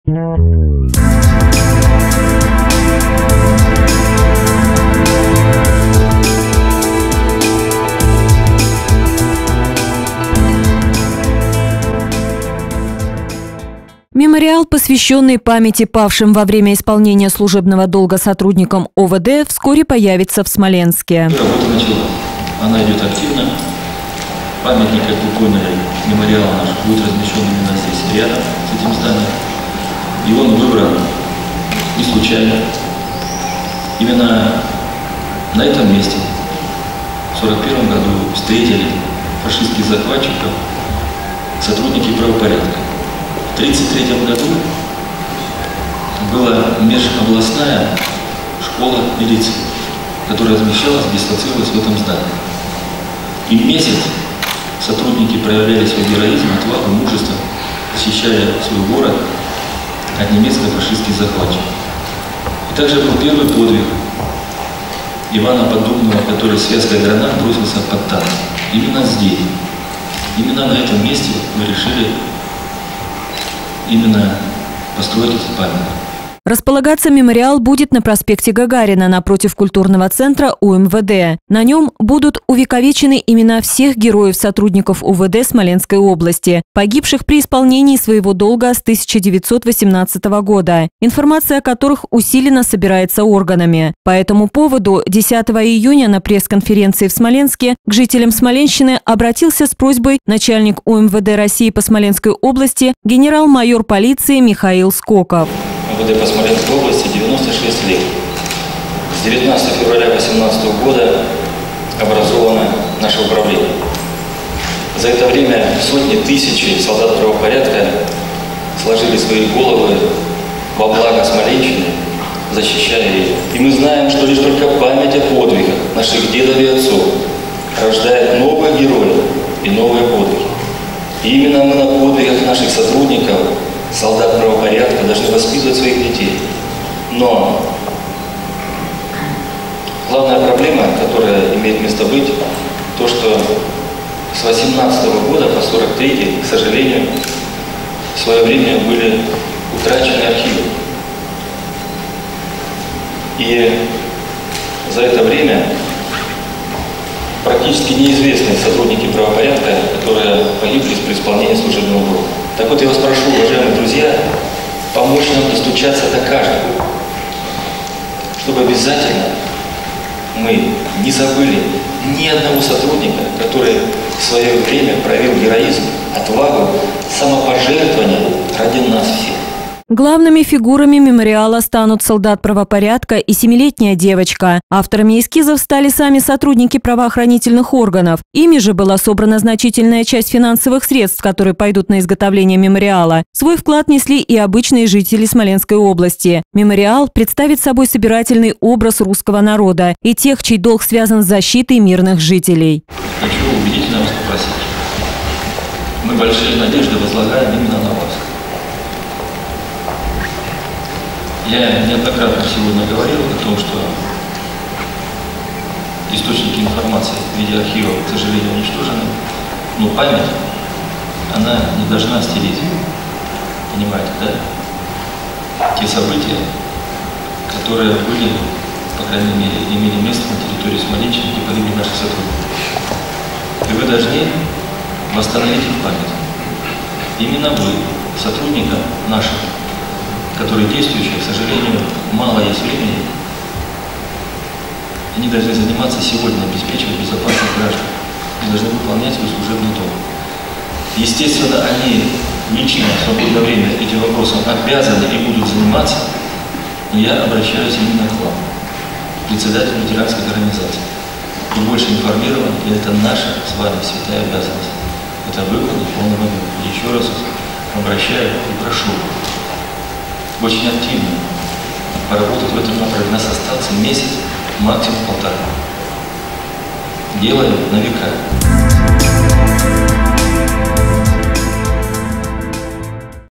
Мемориал, посвященный памяти павшим во время исполнения служебного долга сотрудникам ОВД, вскоре появится в Смоленске. Работа началась. Она идет активно. Памятник, как вы поняли, мемориал наш будет размещен именно здесь, рядом с этим зданием. И он выбран не случайно. Именно на этом месте в 1941 году встретили фашистских захватчиков сотрудники правопорядка. В 1933 году была межобластная школа милиции, которая размещалась, дислоцировалась в этом здании. И месяц сотрудники проявляли свой героизм, отвагу, мужество, защищая свой город от немецко-фашистских захватчиков. И также был первый подвиг Ивана Поддубного, который связкой гранат бросился под танк. Именно здесь, именно на этом месте мы решили именно построить этот памятник. Располагаться мемориал будет на проспекте Гагарина напротив культурного центра УМВД. На нем будут увековечены имена всех героев-сотрудников УВД Смоленской области, погибших при исполнении своего долга с 1918 года, информация о которых усиленно собирается органами. По этому поводу 10 июня на пресс-конференции в Смоленске к жителям Смоленщины обратился с просьбой начальник УМВД России по Смоленской области генерал-майор полиции Михаил Скоков. МВД по Смоленской области 96 лет. С 19 февраля 2018 года образовано наше управление. За это время сотни тысяч солдат правопорядка сложили свои головы во благо Смоленщины, защищая ее. И мы знаем, что лишь только память о подвигах наших дедов и отцов рождает новых героев и новые подвиги. И именно мы на подвигах наших сотрудников, солдат правопорядка, должны воспитывать своих детей. Но главная проблема, которая имеет место быть, то, что с 18 года по 43, к сожалению, в свое время были утрачены архивы. И за это время практически неизвестны сотрудники правопорядка, которые погибли при исполнении служебного долга. Так вот, я вас прошу, уважаемые друзья, помочь нам достучаться до каждого, чтобы обязательно мы не забыли ни одного сотрудника, который в свое время проявил героизм, отвагу, самопожертвование ради нас всех. Главными фигурами мемориала станут солдат правопорядка и 7-летняя девочка. Авторами эскизов стали сами сотрудники правоохранительных органов. Ими же была собрана значительная часть финансовых средств, которые пойдут на изготовление мемориала. Свой вклад несли и обычные жители Смоленской области. Мемориал представит собой собирательный образ русского народа и тех, чей долг связан с защитой мирных жителей. Хочу убедительно вас попросить. Мы большие надежды возлагаем именно на вас. Я неоднократно сегодня говорил о том, что источники информации в виде архива, к сожалению, уничтожены, но память, она не должна стереть, понимаете, да? Те события, которые были, по крайней мере, имели место на территории Смоленщины, где погибли наши сотрудники. И вы должны восстановить их память. Именно вы, сотрудникам наших, которые действующие, к сожалению, мало есть времени, они должны заниматься сегодня, обеспечивать безопасность граждан. Они должны выполнять свой служебный долг. Естественно, они лично в свободное время этим вопросом обязаны и будут заниматься, но я обращаюсь именно к вам, председателю ветеранской организации. И больше информирован, и это наша с вами святая обязанность. Это выполнить в полном объеме. И еще раз обращаю и прошу очень активно поработать в этом направлении. У нас остался месяц, максимум полтора. Делаем на века.